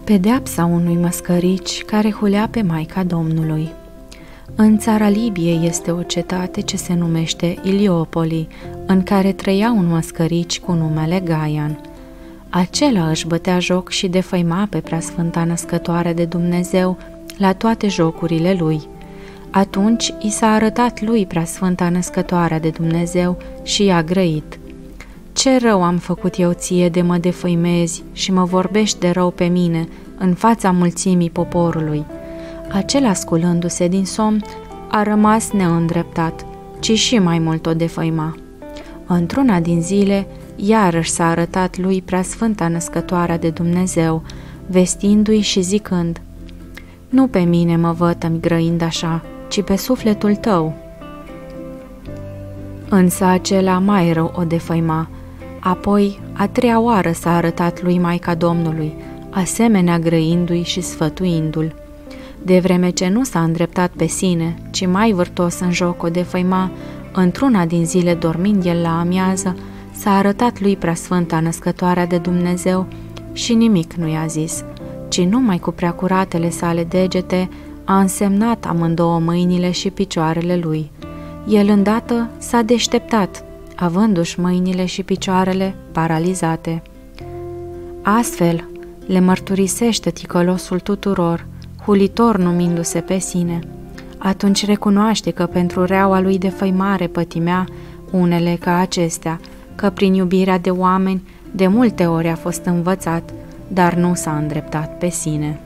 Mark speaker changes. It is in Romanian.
Speaker 1: Pedeapsa unui măscărici care hulea pe Maica Domnului. În țara Libiei este o cetate ce se numește Iliopoli, în care trăia un măscărici cu numele Gaian. Acela își bătea joc și defăima pe Preasfânta Născătoare de Dumnezeu la toate jocurile lui. Atunci i s-a arătat lui Preasfânta Născătoarea de Dumnezeu și i-a grăit: „Ce rău am făcut eu ție de mă defăimezi și mă vorbești de rău pe mine în fața mulțimii poporului?” Acela, sculându-se din somn, a rămas neîndreptat, ci și mai mult o defăima. Într-una din zile, iarăși s-a arătat lui Preasfânta Născătoarea de Dumnezeu, vestindu-i și zicând: „Nu pe mine mă vătămi grăind așa, ci pe sufletul tău.” Însă acela mai rău o defăima. Apoi, a treia oară s-a arătat lui Maica Domnului, asemenea grăindu-i și sfătuindu-l. De vreme ce nu s-a îndreptat pe sine, ci mai vârtos în joc o defăima, într-una din zile, dormind el la amiază, s-a arătat lui Preasfânta Născătoarea de Dumnezeu și nimic nu i-a zis, ci numai cu preacuratele sale degete a însemnat amândouă mâinile și picioarele lui. El îndată s-a deșteptat, avându-și mâinile și picioarele paralizate. Astfel le mărturisește ticălosul tuturor, hulitor numindu-se pe sine. Atunci recunoaște că pentru reaua lui defăimare pătimea unele ca acestea, că prin iubirea de oameni de multe ori a fost învățat, dar nu s-a îndreptat pe sine.